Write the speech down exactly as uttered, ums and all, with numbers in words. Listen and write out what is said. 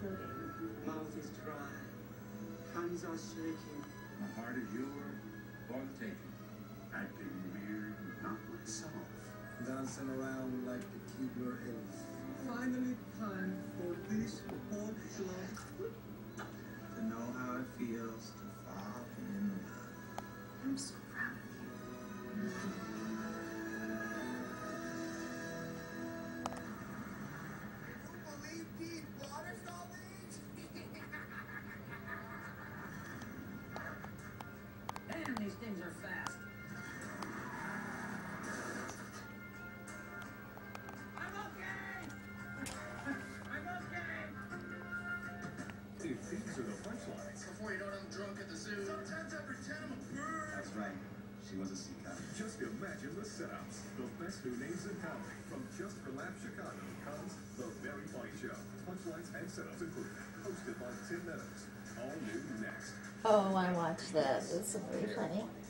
floating. Mouth is dry. Hands are shaking. My heart is yours for the taking. Acting weird, not myself. Dancing around like the Keebler Hills. Finally time for this whole show to know how it feels to fall in love. I'm so proud of you. Believe Pete Waterstall things? Damn, these things are fast. I'm okay! I'm okay! If these are the punchlines. Before you know it, I'm drunk at the zoo. Sometimes I pretend I'm a bird. That's right. She was a sea cow. Just imagine the setups. The best new names in comedy. From Just for Laugh Chicago comes The Very Funny Show. Punchlines and setups included. Hosted by Tim Meadows. All new next. Oh, I watched that. It's so very funny.